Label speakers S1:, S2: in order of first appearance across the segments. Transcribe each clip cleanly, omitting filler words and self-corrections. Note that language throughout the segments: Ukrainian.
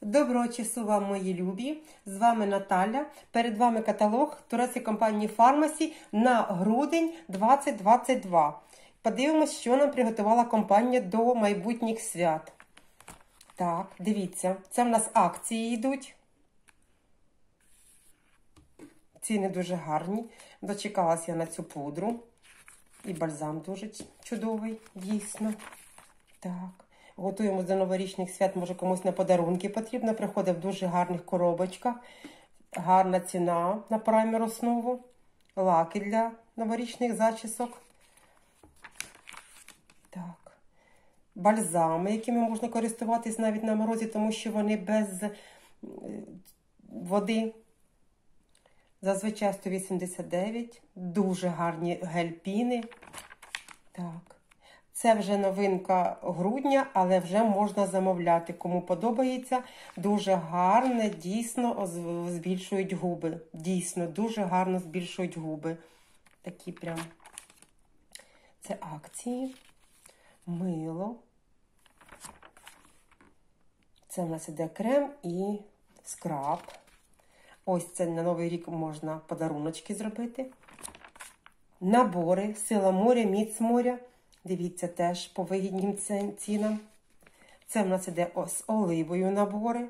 S1: Доброго часу вам, мої любі! З вами Наталя. Перед вами каталог турецької компанії Pharmacy на грудень 2022. Подивимось, що нам приготувала компанія до майбутніх свят. Так, дивіться, це в нас акції йдуть. Ціни дуже гарні. Дочекалась я на цю пудру. І бальзам дуже чудовий, дійсно. Так. Готуємо до новорічних свят, може комусь на подарунки потрібно. Приходить в дуже гарних коробочках. Гарна ціна на праймер основу. Лаки для новорічних зачісок. Так. Бальзами, якими можна користуватись навіть на морозі, тому що вони без води. Зазвичай 189. Дуже гарні гель-піни. Так. Це вже новинка грудня, але вже можна замовляти. Кому подобається, дуже гарне, дійсно збільшують губи. Дійсно, дуже гарно збільшують губи. Такі прям. Це акції. Мило. Це в нас іде крем і скраб. Ось це на Новий рік можна подаруночки зробити. Набори, сила моря, міць моря. Дивіться, теж по вигідним цінам. Це в нас іде з оливою набори.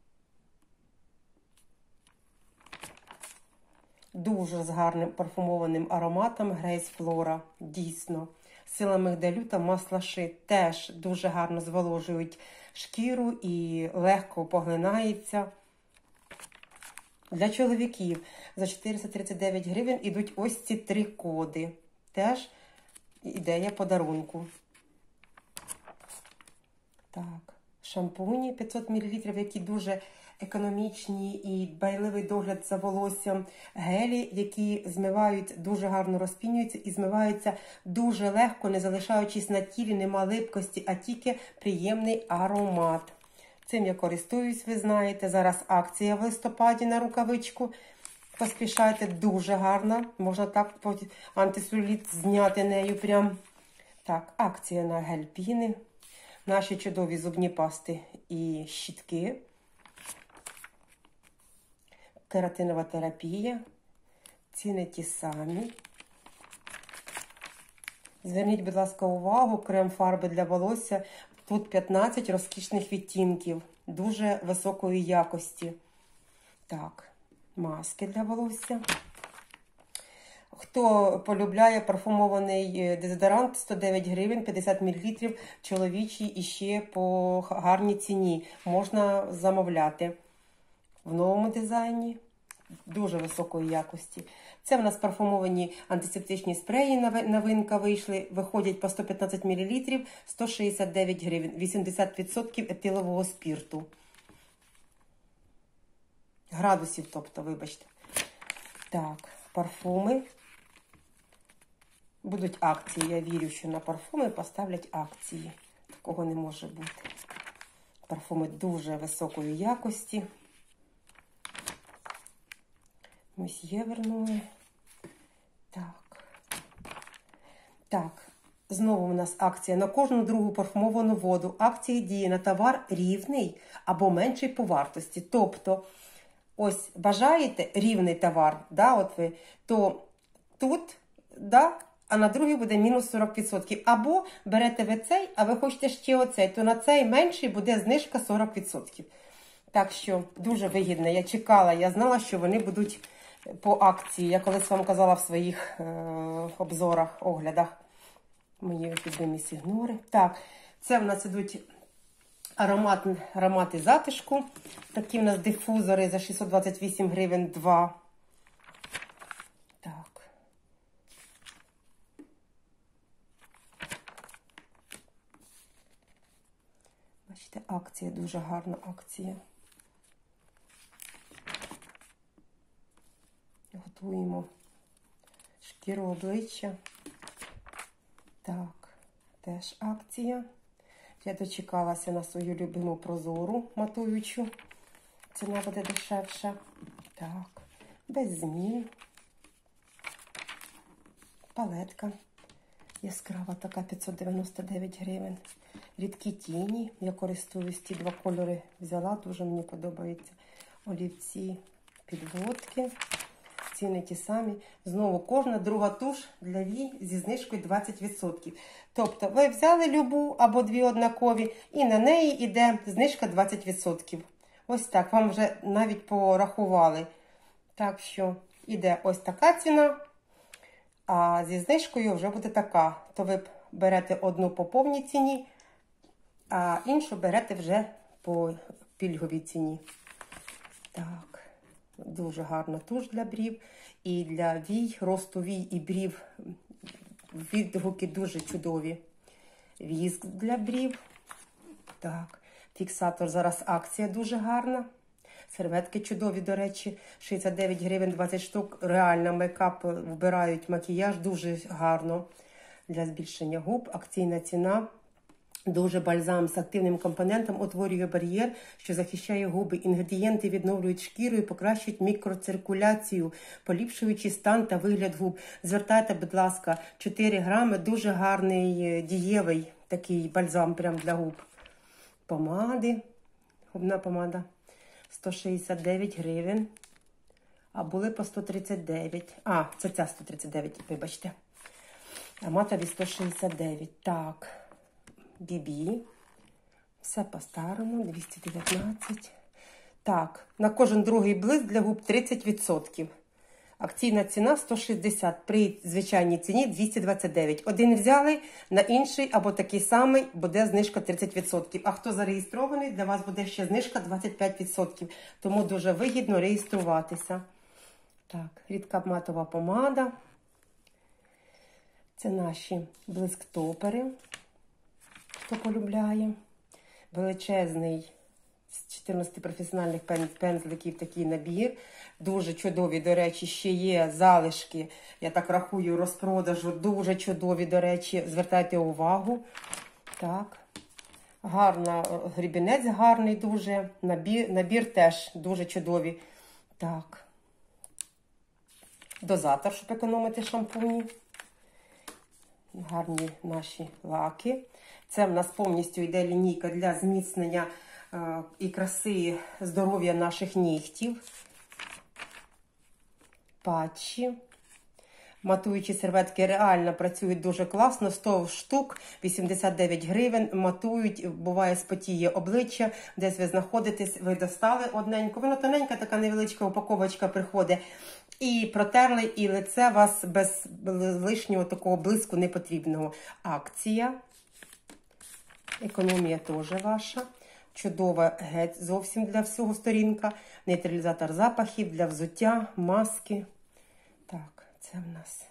S1: Дуже з гарним парфумованим ароматом Грейс Флора. Дійсно. Сила мигдалю та масла ши теж дуже гарно зволожують шкіру і легко поглинається. Для чоловіків за 439 гривень ідуть ось ці 3 коди. Теж ідея подарунку. Так, шампуні 500 мл, які дуже економічні і дбайливий догляд за волоссям. Гелі, які змивають, дуже гарно розпінюються і змиваються дуже легко, не залишаючись на тілі, нема липкості, а тільки приємний аромат. Цим я користуюсь, ви знаєте. Зараз акція в листопаді на рукавичку. Поспішайте, дуже гарно. Можна так антицелюліт зняти нею прям. Так, акція на гель-піни. Наші чудові зубні пасти і щітки. Кератинова терапія. Ціни ті самі. Зверніть, будь ласка, увагу, крем-фарби для волосся. Тут 15 розкішних відтінків. Дуже високої якості. Так. Маски для волосся. Хто полюбляє парфумований дезодорант, 109 гривень, 50 мл, чоловічий і ще по гарній ціні. Можна замовляти в новому дизайні. Дуже високої якості. Це в нас парфумовані антисептичні спреї, новинка вийшли. Виходять по 115 мл, 169 гривень, 80% етилового спірту. Градусів, тобто, вибачте. Так, парфуми. Будуть акції. Я вірю, що на парфуми поставлять акції. Такого не може бути. Парфуми дуже високої якості. Мосьє вернули. Так. Так. Знову у нас акція на кожну другу парфумовану воду. Акція діє на товар рівний або менший по вартості. Тобто, ось бажаєте рівний товар, да, от ви, то тут, да, а на другий буде мінус 40%. Або берете ви цей, а ви хочете ще оцей, то на цей менший буде знижка 40%. Так що дуже вигідно. Я чекала, я знала, що вони будуть по акції. Я колись вам казала в своїх обзорах, оглядах. Мої любимі сігнори. Так, це в нас ідуть аромати затишку. Такі в нас дифузори за 628 гривень 2. Так. Бачите, акція, дуже гарна акція. Готуємо шкіру обличчя. Так, теж акція. Я дочекалася на свою любиму прозору матуючу. Ціна буде дешевша. Так, без змін. Палетка яскрава така, 599 гривень. Рідкі тіні. Я користуюсь, ці два кольори взяла, дуже мені подобаються. Олівці, підводки. Ціни ті самі. Знову кожна друга туш для вій зі знижкою 20%. Тобто ви взяли любу або дві однакові і на неї йде знижка 20%. Ось так, вам вже навіть порахували. Так що йде ось така ціна, а зі знижкою вже буде така. То ви берете одну по повній ціні, а іншу берете вже по пільговій ціні. Так. Дуже гарна туш для брів. І для вій, росту вій і брів відгуки дуже чудові. Віск для брів. Так. Фіксатор, зараз акція дуже гарна. Серветки чудові, до речі. 69 гривень 20 штук. Реально мейкап вбирають, макіяж дуже гарно. Для збільшення губ. Акційна ціна. Дуже бальзам з активним компонентом утворює бар'єр, що захищає губи. Інгредієнти відновлюють шкіру і покращують мікроциркуляцію, поліпшуючи стан та вигляд губ. Звертайте, будь ласка, 4 грами, дуже гарний, дієвий такий бальзам прям для губ. Помади, губна помада 169 гривень, а були по 139. А, це ця 139, вибачте. А матові 169. Так. BB. Все по-старому. 219. Так, на кожен другий блиск для губ 30%. Акційна ціна 160. При звичайній ціні 229. Один взяли, на інший або такий самий буде знижка 30%. А хто зареєстрований, для вас буде ще знижка 25%. Тому дуже вигідно реєструватися. Так, рідка матова помада. Це наші блисктопери. Хто полюбляє. Величезний з 14 професіональних пензликів такий набір. Дуже чудові, до речі, ще є залишки, я так рахую, розпродажу. Дуже чудові, до речі, звертайте увагу. Так. Гарна, грібінець гарний дуже. Набір теж дуже чудові. Так. Дозатор, щоб економити шампуні. Гарні наші лаки. Це в нас повністю йде лінійка для зміцнення і краси здоров'я наших нігтів. Патчі. Матуючі серветки реально працюють дуже класно. 100 штук, 89 гривень. Матують, буває спотіє обличчя. Десь ви знаходитесь, ви достали одненько. Воно тоненька, така невеличка упаковочка приходить. І протерли, і лице вас без лишнього такого блиску непотрібного. Акція. Економія теж ваша. Чудова геть зовсім для всього сторінка. Нейтралізатор запахів для взуття, маски. Так, це в нас.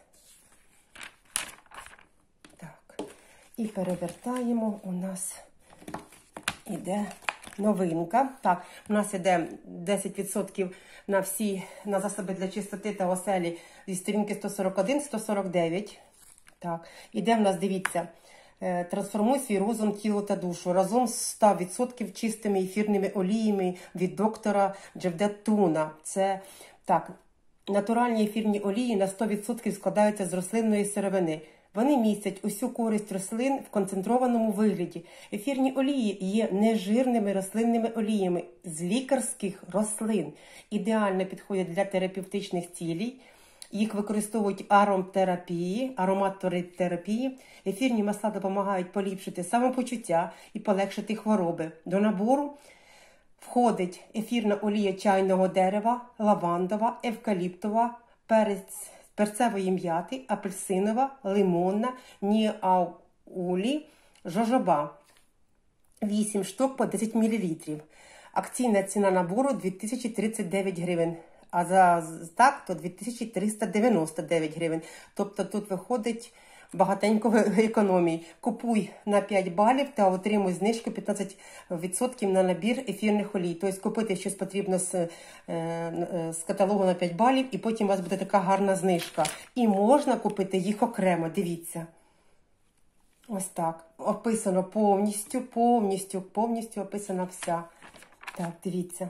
S1: Так. І перевертаємо. У нас іде новинка. Так, у нас іде 10% на засоби для чистоти та оселі зі сторінки 141-149. Так, іде в нас, дивіться, трансформуй свій розум, тіло та душу разом з 100% чистими ефірними оліями від доктора Джевдет Туна. Це, так, натуральні ефірні олії на 100% складаються з рослинної сировини. Вони містять усю користь рослин в концентрованому вигляді. Ефірні олії є нежирними рослинними оліями з лікарських рослин. Ідеально підходять для терапевтичних цілей. Їх використовують ароматерапії. Ефірні масла допомагають поліпшити самопочуття і полегшити хвороби. До набору входить ефірна олія чайного дерева, лавандова, евкаліптова, перцевої м'яти, апельсинова, лимонна, ніаулі, жожоба. 8 штук по 10 мл. Акційна ціна набору 2039 гривень. А за так, то 2399 гривень. Тобто тут виходить багатенько економії. Купуй на 5 балів та отримуй знижку 15% на набір ефірних олій. Тобто купити щось потрібно з каталогу на 5 балів, і потім у вас буде така гарна знижка. І можна купити їх окремо, дивіться. Ось так. Описано повністю описана вся. Так, дивіться.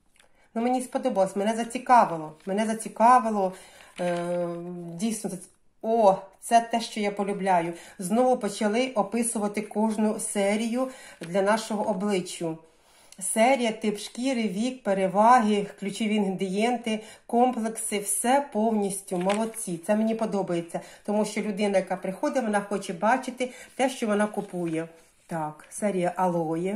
S1: Мені сподобалось, мене зацікавило. Дійсно, О, це те, що я полюбляю. Знову почали описувати кожну серію для нашого обличчя. Серія, тип шкіри, вік, переваги, ключові інгредієнти, комплекси, все повністю. Молодці. Це мені подобається, тому що людина, яка приходить, вона хоче бачити те, що вона купує. Так, серія алоє.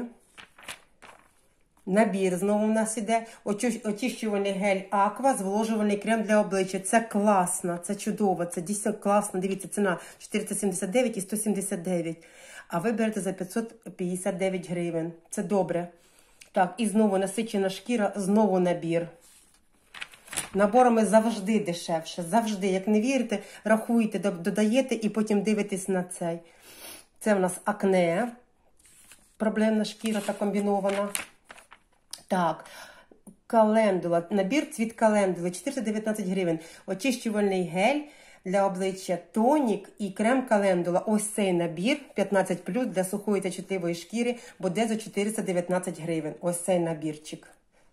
S1: Набір знову в нас іде. Очищувальний гель Аква, зволожувальний крем для обличчя. Це класно, це чудово, це дійсно класно. Дивіться, ціна 479 і 179. А ви берете за 559 гривень. Це добре. Так, і знову насичена шкіра, знову набір. Наборами завжди дешевше, завжди. Як не вірите, рахуєте, додаєте і потім дивитесь на цей. Це в нас акне, проблемна шкіра та комбінована. Так, календула, набір цвіт календули, 419 гривень. Очищувальний гель для обличчя, тонік і крем календула. Ось цей набір 15+, для сухої та чутливої шкіри буде за 419 гривень. Ось цей набірчик.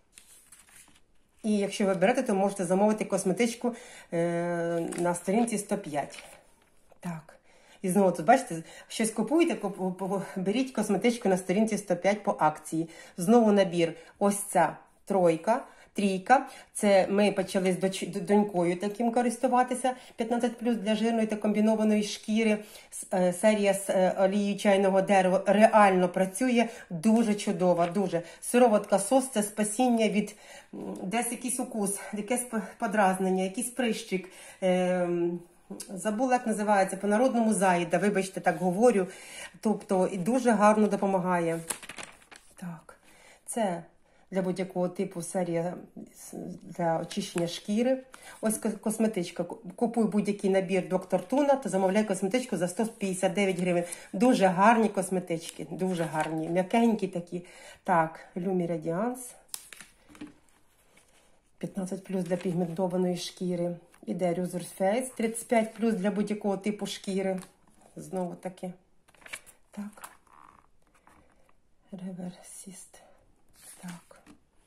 S1: І якщо ви берете, то можете замовити косметичку на сторінці 105. Так. І знову тут, бачите, щось купуєте, беріть косметичку на сторінці 105 по акції. Знову набір. Ось ця трійка. Це ми почали з донькою таким користуватися. 15+ для жирної та комбінованої шкіри. Серія з олією чайного дерева реально працює. Дуже чудова, дуже. Сироватка сос – це спасіння від десь якийсь укус, якесь подразнення, якийсь прищик. Забула, як називається, по-народному заїда, вибачте, так говорю. Тобто, і дуже гарно допомагає. Так, це для будь-якого типу серія для очищення шкіри. Ось косметичка. Купуй будь-який набір Доктор Туна, то замовляй косметичку за 159 гривень. Дуже гарні косметички, дуже гарні, м'якенькі такі. Так, Люмі Радіанс. 15+ для пігментованої шкіри. Іде Reverse Face, 35+ для будь-якого типу шкіри. Знову таки. Так. Реверсіст. Так.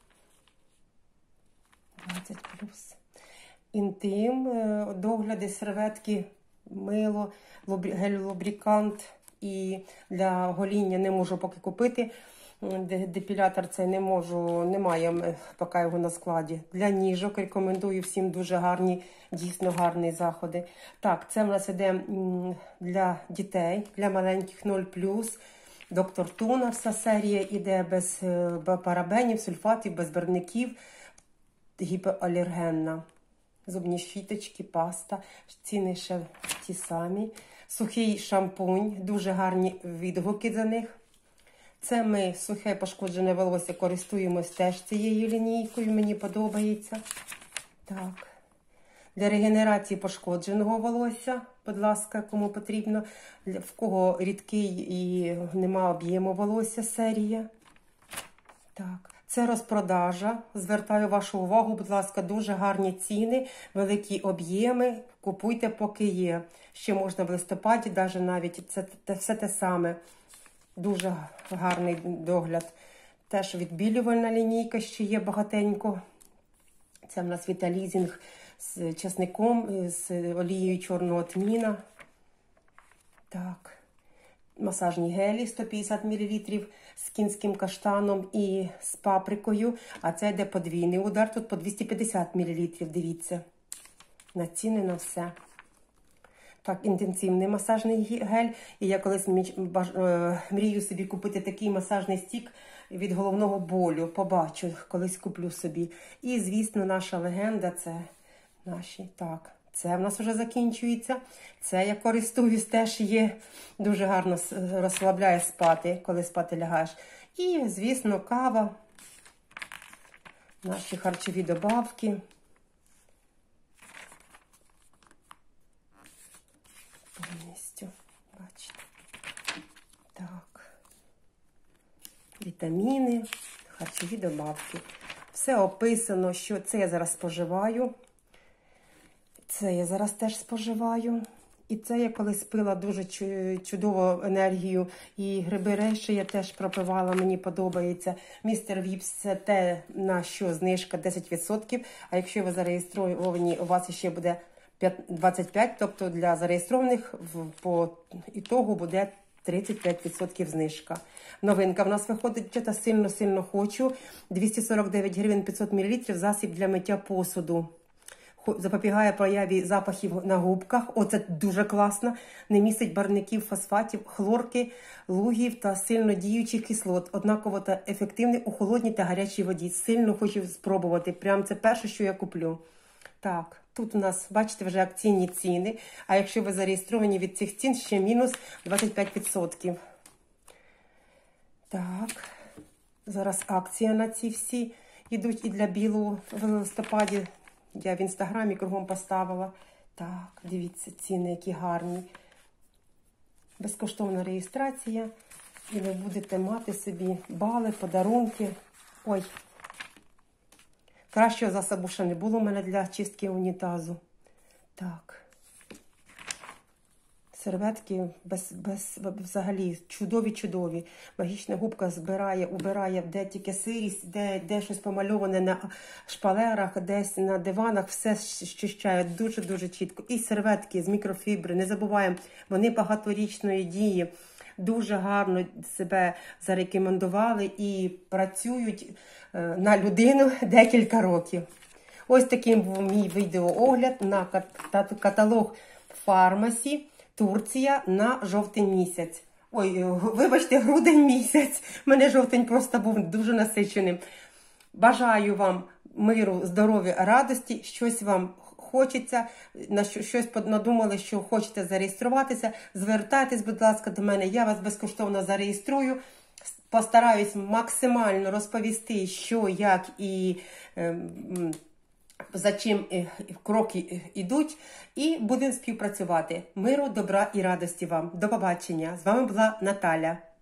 S1: 20+. Інтим, догляди, серветки, мило, гель-лубрикант. І для гоління не можу поки купити. Депілятор цей не можу, немає поки його на складі. Для ніжок рекомендую всім, дуже гарні, дійсно гарні заходи. Так, це в нас іде для дітей, для маленьких 0+. Доктор Туна, вся серія іде без парабенів, сульфатів, без барвників, гіпоалергенна. Зубні щіточки, паста, ціни ще ті самі. Сухий шампунь, дуже гарні відгуки за них. Це ми сухе пошкоджене волосся користуємось теж цією лінійкою, мені подобається. Так. Для регенерації пошкодженого волосся, будь ласка, кому потрібно. В кого рідкий і нема об'єму волосся, серія. Так. Це розпродажа. Звертаю вашу увагу, будь ласка, дуже гарні ціни, великі об'єми. Купуйте, поки є. Ще можна в листопаді, навіть це все те саме. Дуже гарний догляд. Теж відбілювальна лінійка ще є багатенько. Це в нас Віталізінг з часником, з олією чорного тміна. Так. Масажні гелі 150 мл з кінським каштаном і з паприкою. А це йде подвійний удар, тут по 250 мл, дивіться. На ціни на все. Так, інтенсивний масажний гель. І я колись мрію собі купити такий масажний стік від головного болю. Побачу, колись куплю собі. І, звісно, наша легенда – це наші. Так, це в нас вже закінчується. Це я користуюсь, теж є. Дуже гарно розслабляє спати, коли спати лягаєш. І, звісно, кава. Наші харчові добавки. Повністю, бачите. Так. Вітаміни, харчові добавки. Все описано, що це я зараз споживаю. Це я зараз теж споживаю. І це я колись пила дуже чудову енергію. І гриби рейші я теж пропивала, мені подобається. Містер Віпс – це те, на що знижка 10%. А якщо ви зареєстровані, у вас ще буде 25, тобто для зареєстрованих по ітогу буде 35% знижка. Новинка в нас виходить, дівчата, сильно хочу. 249 гривень 500 мл засіб для миття посуду. Запобігає прояві запахів на губках. Оце дуже класно. Не містить барвників, фосфатів, хлорки, лугів та сильно діючих кислот. Однаково та ефективний у холодній та гарячій воді. Сильно хочу спробувати. Прям це перше, що я куплю. Так, тут у нас, бачите, вже акційні ціни. А якщо ви зареєстровані від цих цін, ще мінус 25%. Так, зараз акція на ці всі йдуть і для білого в листопаді. Я в інстаграмі кругом поставила. Так, дивіться, ціни які гарні. Безкоштовна реєстрація. І ви будете мати собі бали, подарунки. Ой, кращого засобу ще не було у мене для чистки унітазу. Так. Серветки взагалі чудові. Магічна губка збирає, убирає, де тільки сирість, де щось помальоване на шпалерах, десь на диванах, все щищає дуже чітко. І серветки з мікрофібри, не забуваємо, вони багаторічної дії. Дуже гарно себе зарекомендували і працюють на людину декілька років. Ось таким був мій відеоогляд на каталог Фармасі. Турція на жовтень місяць. Ой, вибачте, грудень місяць. Мене жовтень просто був дуже насиченим. Бажаю вам миру, здоров'я, радості. Щось вам хочеться, на щось надумали, що хочете зареєструватися. Звертайтесь, будь ласка, до мене. Я вас безкоштовно зареєструю. Постараюсь максимально розповісти, що, як і за чим кроки йдуть, і будемо співпрацювати. Миру, добра і радості вам. До побачення. З вами була Наталя.